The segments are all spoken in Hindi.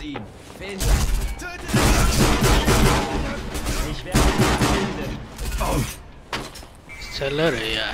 ihm. Finde. Töte ihn. Ich werde ihn finden. Seller है यार.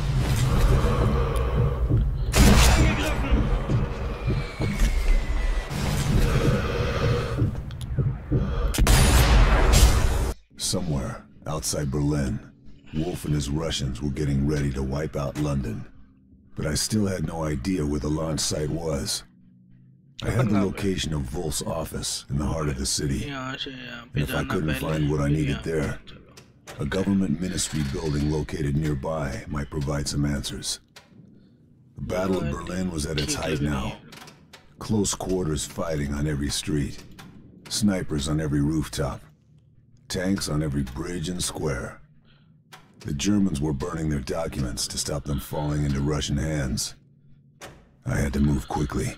Somewhere outside Berlin, Wolf and his Russians were getting ready to wipe out London. But I still had no idea where the launch site was. I had the location of Wolf's office in the heart of the city. And if I couldn't find what I needed there, a government ministry building located nearby might provide some answers. The Battle of Berlin was at its height now. Close quarters fighting on every street. Snipers on every rooftop. Tanks on every bridge and square. The Germans were burning their documents to stop them falling into Russian hands. I had to move quickly.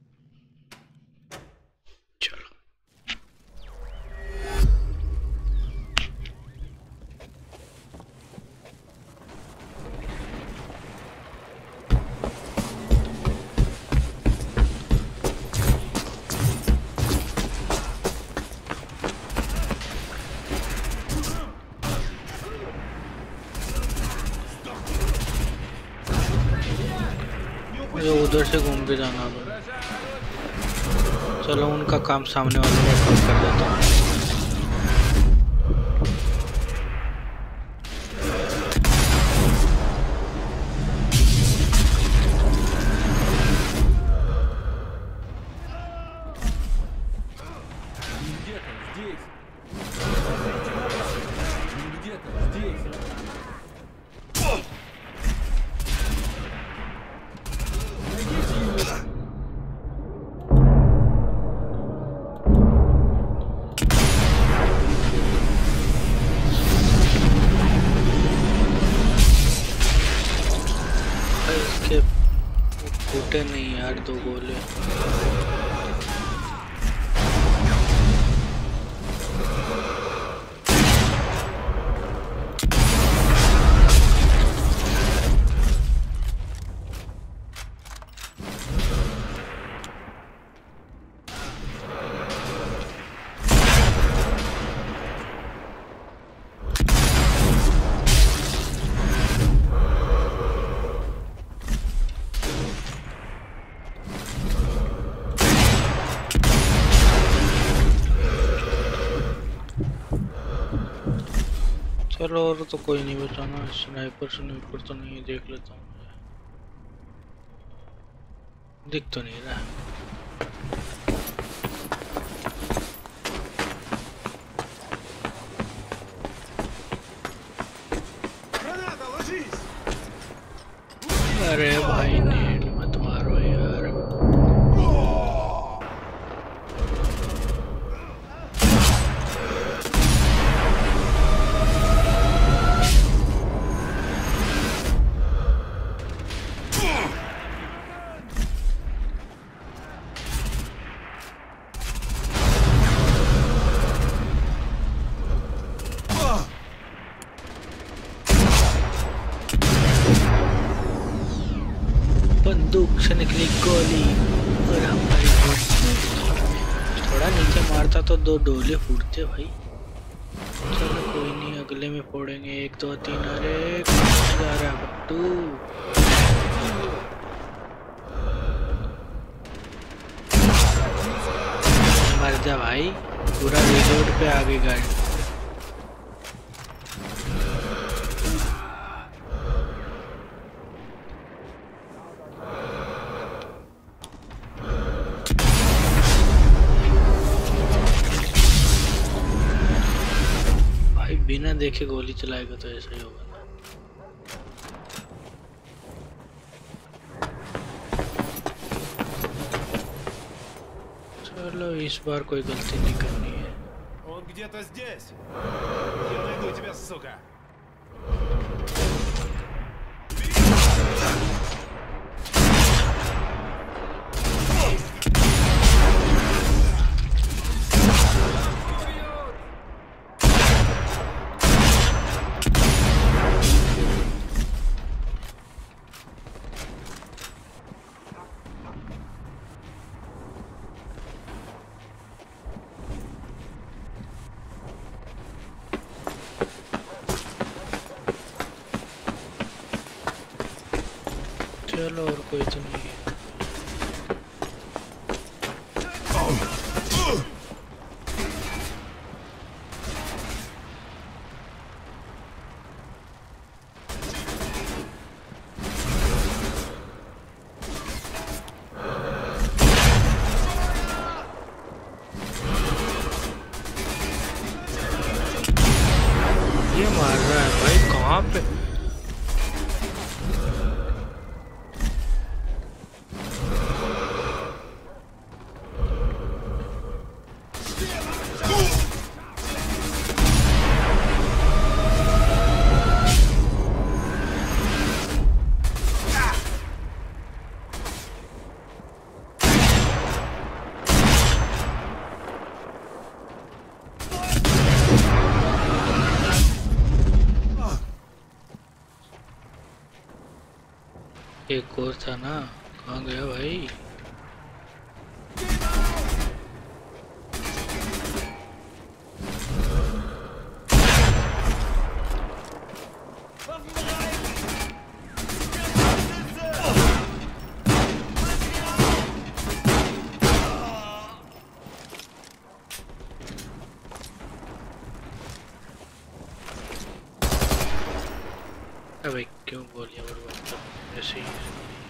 उधर से घूम के जाना होगा. चलो उनका काम सामने वाले को कम कर देता हूँ. फूटे नहीं यार दो गोले. चलो और तो कोई नहीं बचा ना. स्नाइपर तो नहीं. देख लेता हूँ. दिख तो नहीं रहा. अरे भाई नेट मत मारो यार. बंदूक से निकली गोली और हमारी थोड़ा नीचे मारता तो दो डोले फूटते भाई. चलो कोई नहीं अगले में फोड़ेंगे. 1 2 3. अरे जा रहा बट्टू. मर जा भाई. पूरा रिलोड पे आ गई गाड़ी. बिना देखे गोली चलाएगा तो ऐसा ही होगा ना. चलो इस बार कोई गलती नहीं करनी है. Он где-то здесь. Я найду тебя, сука. चलो और कोई तो नहीं है। ये मार रहा है भाई कहाँ पे? एक और था ना, कहाँ गया भाई? अबे क्यों बोलिए बर्बाद ऐसे ही।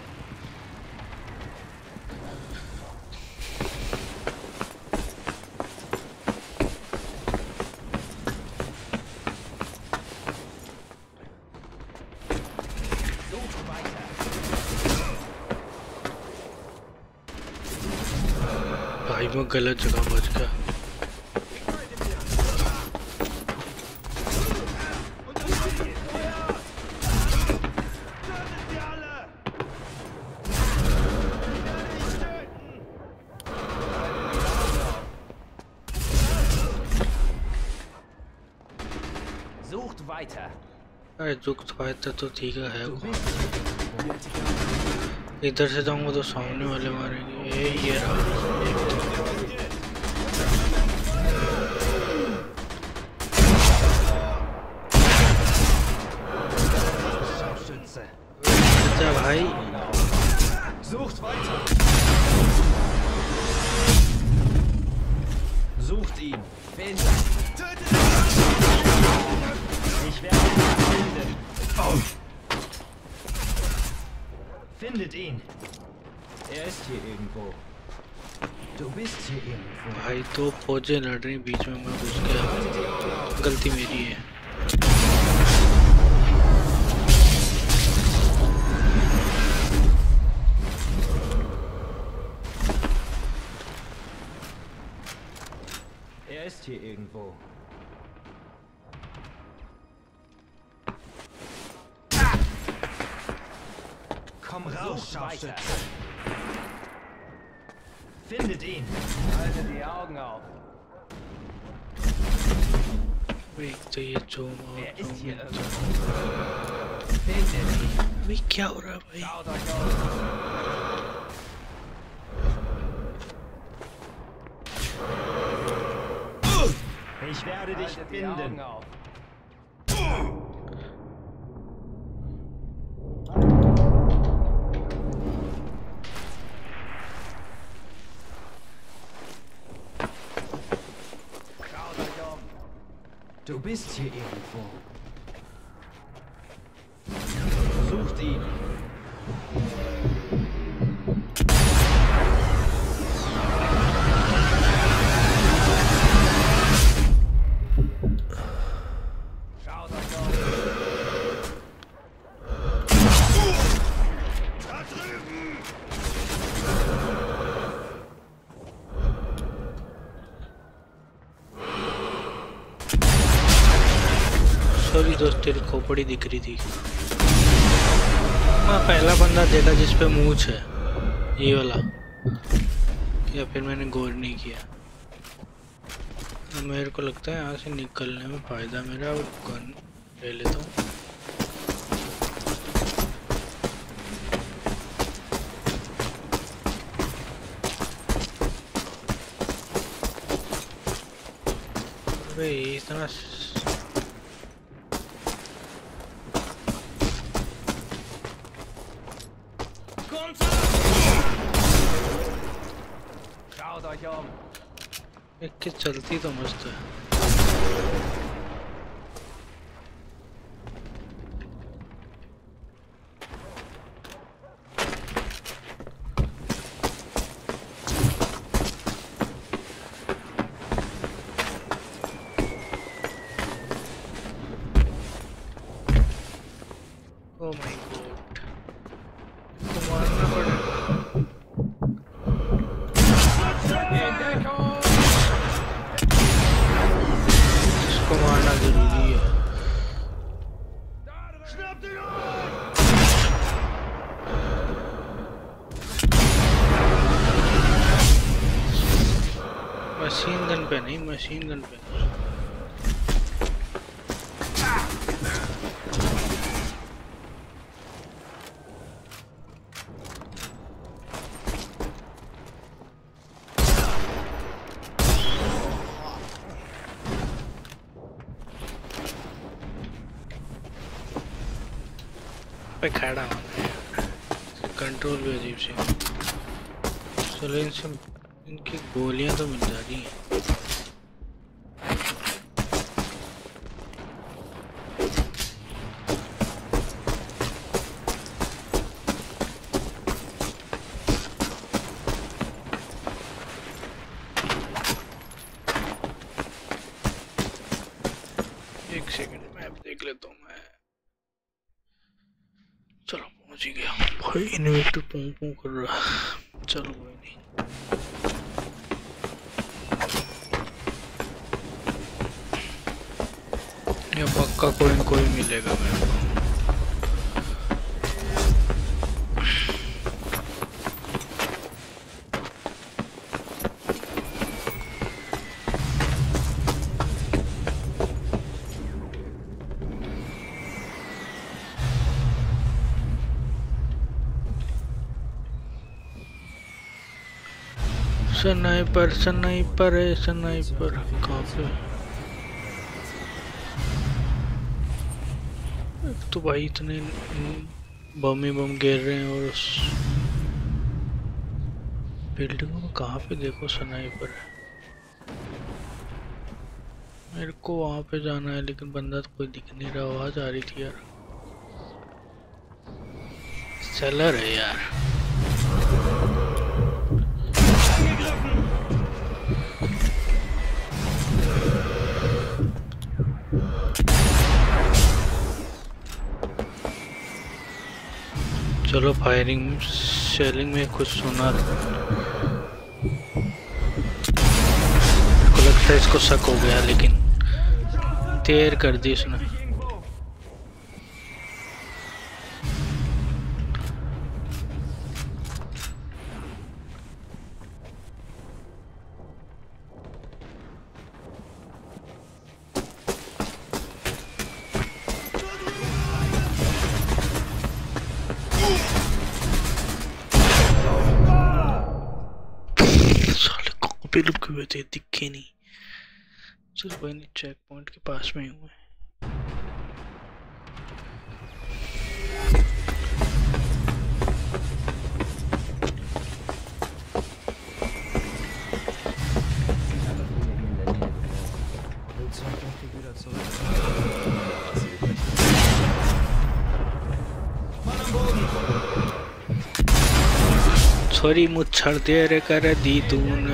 भाई मैं गलत जगह पहुंच गया। Sucht weiter. अरे जुक्त फायदा तो ठीक है इधर से जाऊंगा तो सामने वाले मारेंगे। ये रहा भाई। Sucht weiter. Sucht ihn. Tötet ihn. Ich werde ihn finden. Findet ihn. Er ist hier irgendwo. Du bist hier irgendwo. भाई तो फौजें लड़ रही बीच में मैं घुस गया। गलती मेरी है। Er ist hier irgendwo. Komm raus, Scharfschütze. Findet ihn. Halte die Augen auf. तो ये Er ist hier irgendwo. Findet ihn. भाई क्या हो रहा है भाई? Schaut euch um. Ich werde dich finden. Du bist hier irgendwo. Sucht ihn. Sorry दोस्त तेरी खोपड़ी दिख रही थी। मैं पहला बंदा देखा जिस पे मूंछ है ये वाला, या फिर मैंने गौर नहीं किया। मेरे को लगता है यहाँ से निकलने में फायदा मेरा गन ले लेता हूँ। अबे इतना एक के चलती तो मस्त है। Oh my God, इसको मारना पड़ेगा। इसको मारना जरूरी है। मशीन गन पे नहीं, मशीन गन पे नहीं। पे खड़ा कंट्रोल भी अजीब से। चलो इनसे इनकी गोलियां तो मिल जा रही हैं। एक सेकंड मैप देख लेता हूँ मैं। चलो पहुंच ही गया भाई। इन्वेटर पों पों कर रहा है। चलो कोई नहीं। ये पक्का कोई न कोई मिलेगा मेरे को। स्नाइपर स्नाइपर है, स्नाइपर कहाँ पे? तो भाई इतने बम ही बम गिर रहे हैं और उस बिल्डिंगों में कहाँ पे देखो स्नाइपर है। मेरे को वहाँ पे जाना है लेकिन बंदा तो कोई दिख नहीं रहा। आवाज आ रही थी यार। सेलर है यार। चलो फायरिंग शेलिंग में कुछ सुना। को लगता है इसको शक हो गया लेकिन देर कर दी इसने। पे लुके हुए थे, दिखे नहीं। चलो कोई नहीं, चेक पॉइंट के पास में ही हुए। सॉरी मुच्छर देर कर दी तूने।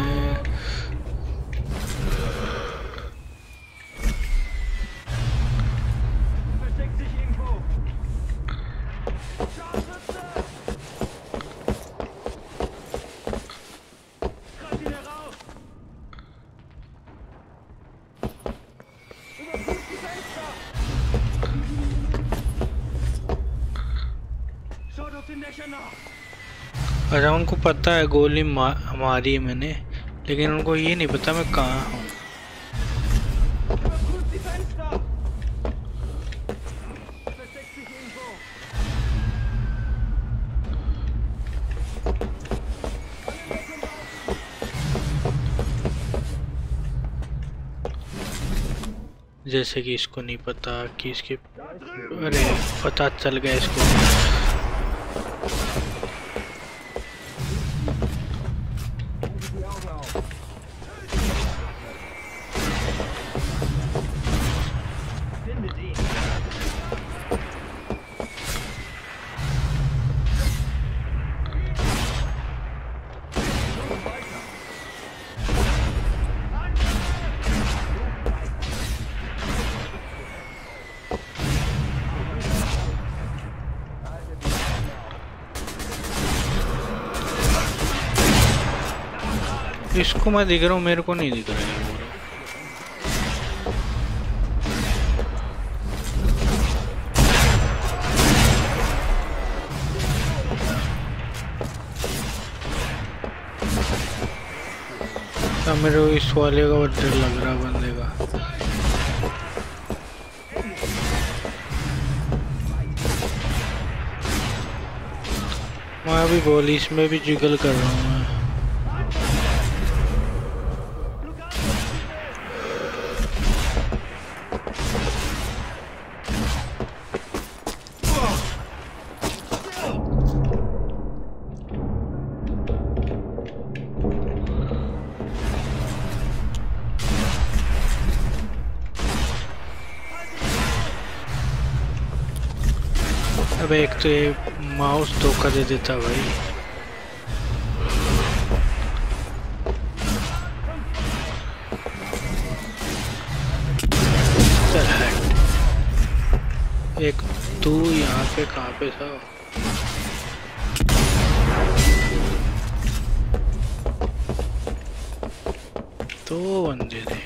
अच्छा उनको पता है गोली मारी है मैंने, लेकिन उनको ये नहीं पता मैं कहाँ हूँ। जैसे कि इसको नहीं पता कि इसके, अरे पता चल गया इसको। इसको मैं दिख रहा हूँ, मेरे को नहीं दिख रहा है वो। मेरे को इस वाले का डर लग रहा बंदे का। मैं अभी गोली इसमें भी जिगल कर रहा हूँ। अब एक तो ये माउस धोखा दे देता भाई। चल हट। एक तू यहाँ पे कहाँ पे था? तो बंदे थे।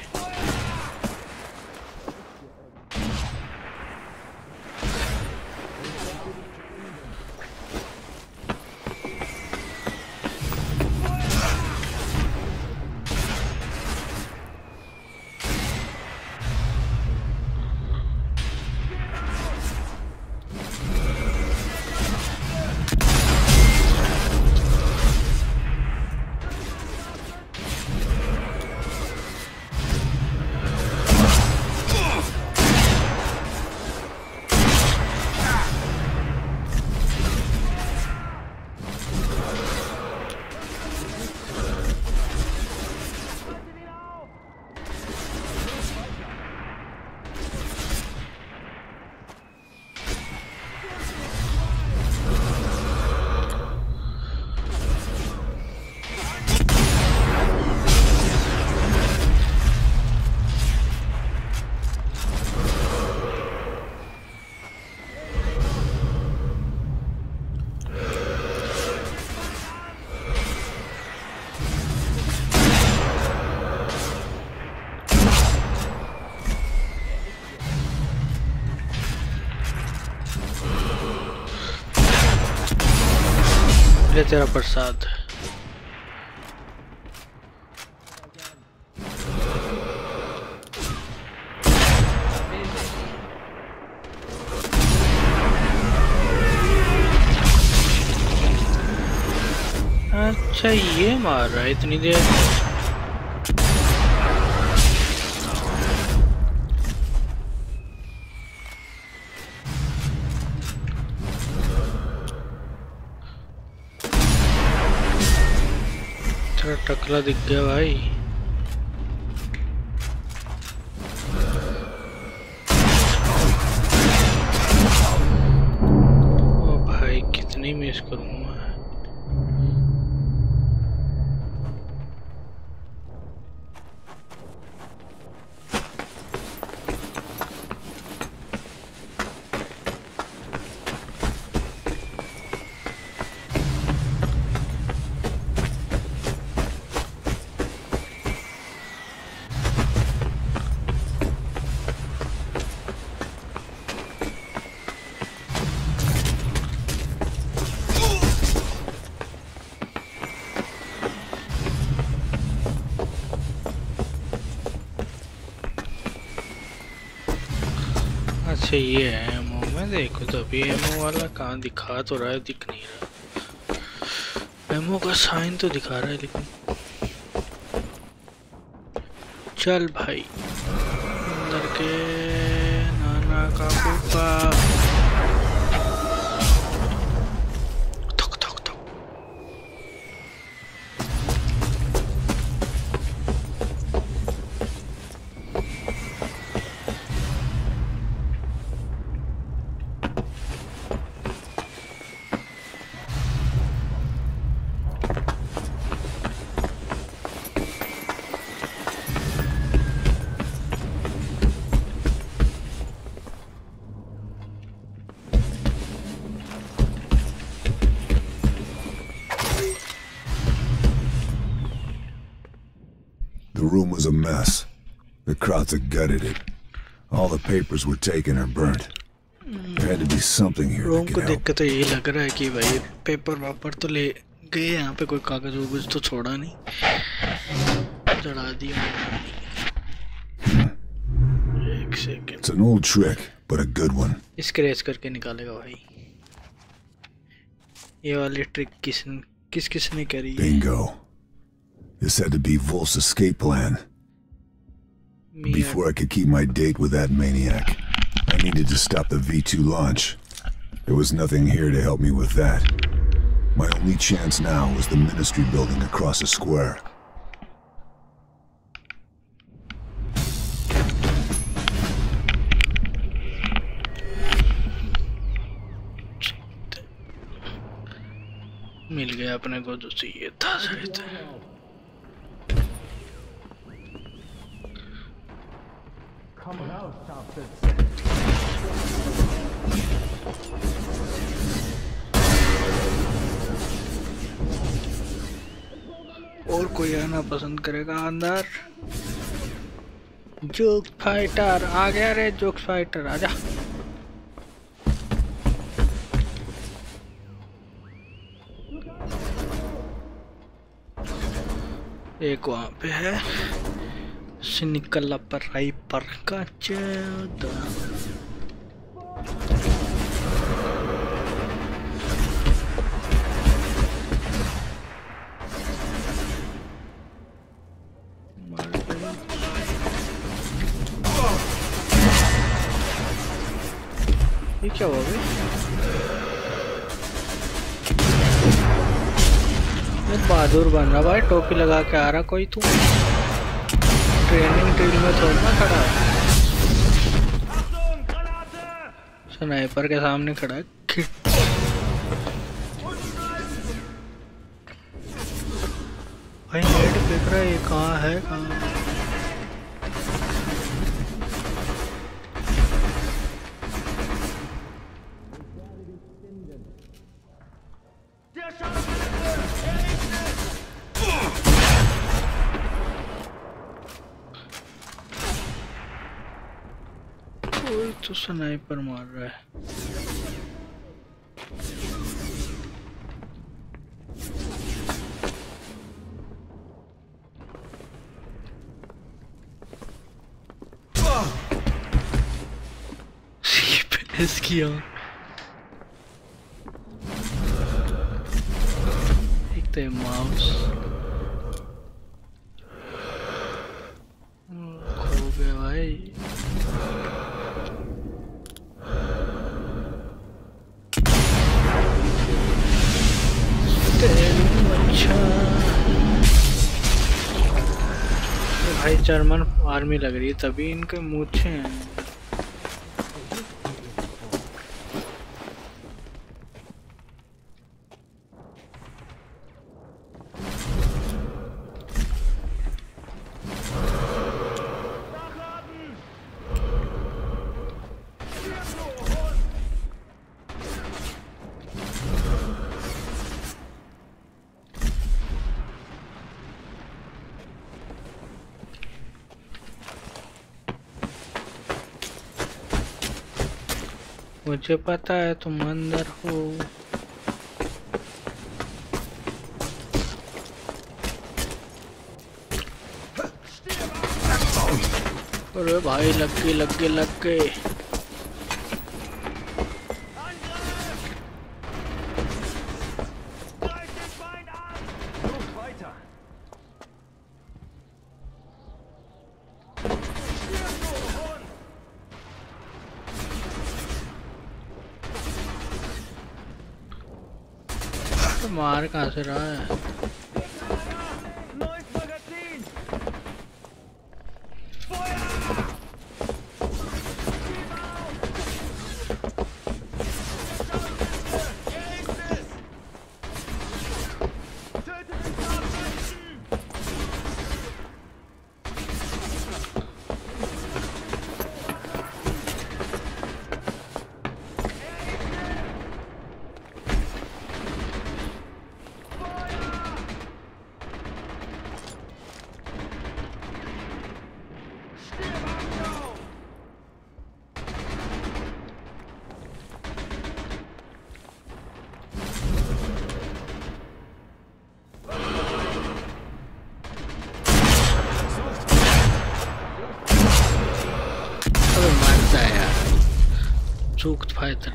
ले तेरा प्रसाद। अच्छा ये मार रहा है इतनी देर। टकला दिख गया भाई। ओ भाई कितनी मिस करूंगा। अच्छा ये है एमओ में। देखो तो अभी एमओ वाला कहाँ दिखा तो रहा है, दिख नहीं रहा। एमओ का साइन तो दिखा रहा है लेकिन। चल भाई अंदर के नाना का पुप्पा। The room was a mess. The Krauts had gutted it. All the papers were taken or burnt. There had to be something here room that को could देख help. के तो यही लग रहा है कि भाई पेपर वापर तो ले गए, यहाँ पे कोई कागज वगज तो छोड़ा नहीं, जड़ा दिया। एक second, It's an old trick, but a good one. Scratch करके निकालेगा भाई। ये वाली ट्रिक किसने करी है? Bingo. This had to be Wolf's escape plan. Before I could keep my date with that maniac, I needed to stop the V2 launch. There was nothing here to help me with that. My only chance now was the ministry building across the square. मिल गया अपने को जो चाहिए था शायद। और कोई आना पसंद करेगा अंदर? जोक फाइटर आ गया रे, जोक फाइटर आजा। एक वहाँ पे है सिनिकल पर राइपर का चौदा। ये क्या हुआ भाई? बहादुर बन रहा भाई, टोपी लगा के आ रहा कोई तू। ट्रेनिंग ड्रिल में थोड़ा ना खड़ा है, स्नाइपर के सामने खड़ा है। भाई नेट देख रहा है, ये कहाँ है कहाँ? तो स्नाइपर मार रहा है। इसकी एक तो माउस खो गया भाई। भाई जर्मन आर्मी लग रही है, तभी इनके मूछे हैं। मुझे पता है तुम अंदर हो। अरे भाई लग गए। मार कहाँ से रहा है? Zugfighter.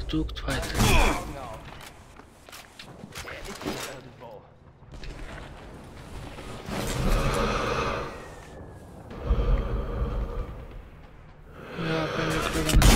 यहाँ पे निकलेगा।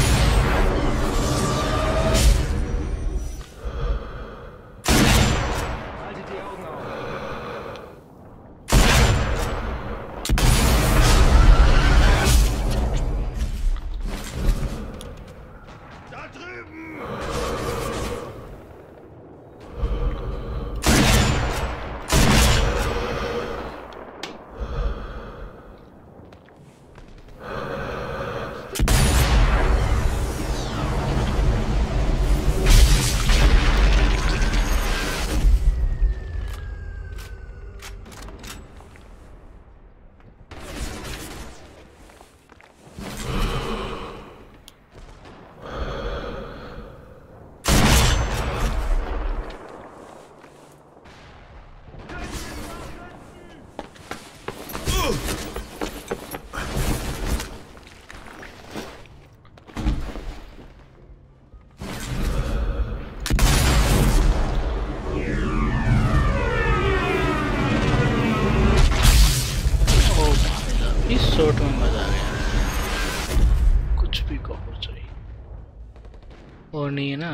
शॉट में मजा आ गया। कुछ भी कहो चाहिए और नहीं है ना।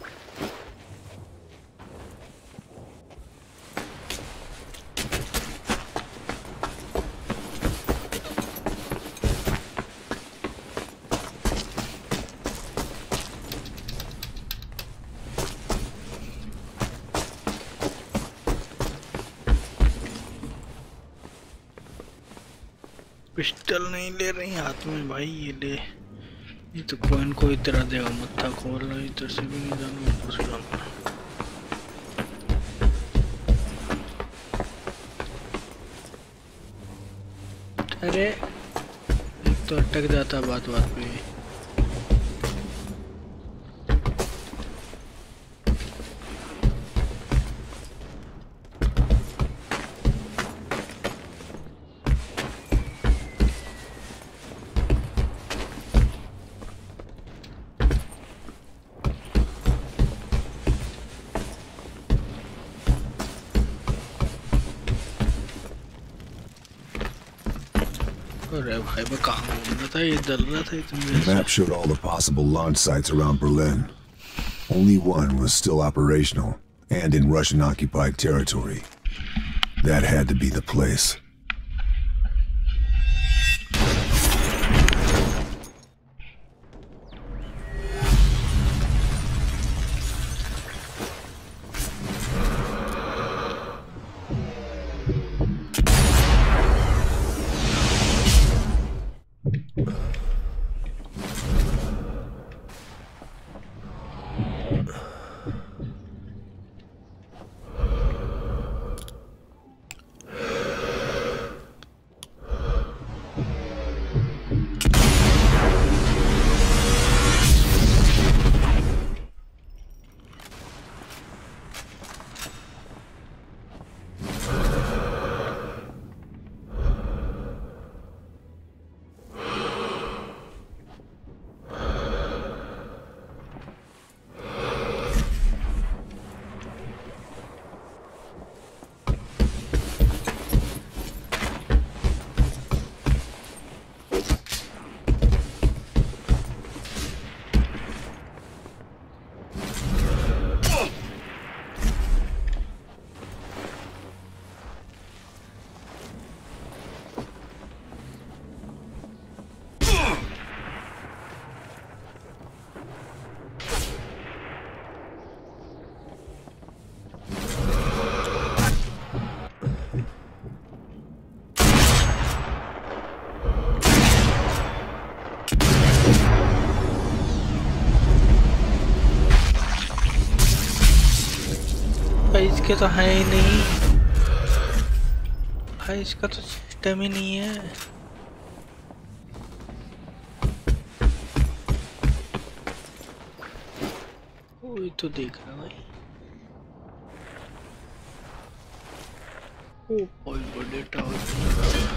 पिस्टल नहीं ले रही हाथ में भाई, ये ले। ये तो कोइन को इतना देगा, मत्था खोल रहा है। इधर से भी नहीं जाना, ऊपर से जाना। अरे एक तो अटक जाता बात बात पे। The map showed all the possible launch sites around Berlin. Only one was still operational and in Russian-occupied territory. That had to be the place. इसके तो है ही नहीं भाई, इसका तो सिस्टम ही नहीं है। वही तो देख रहा भाई। ओ भाई बड़े टावर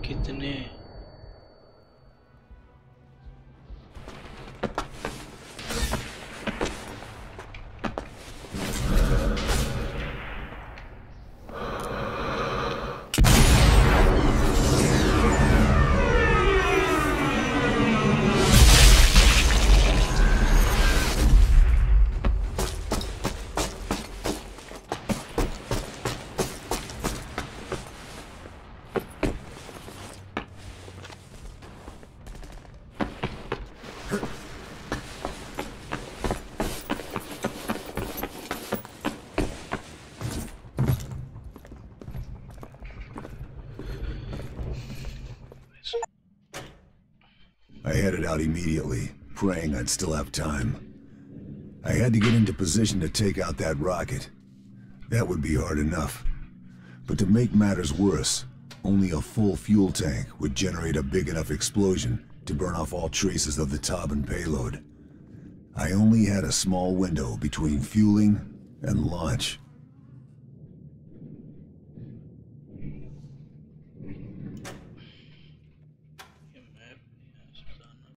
कितने I headed out immediately, praying I'd still have time. I had to get into position to take out that rocket. That would be hard enough. But to make matters worse, only a full fuel tank would generate a big enough explosion to burn off all traces of the Tauben payload. I only had a small window between fueling and launch.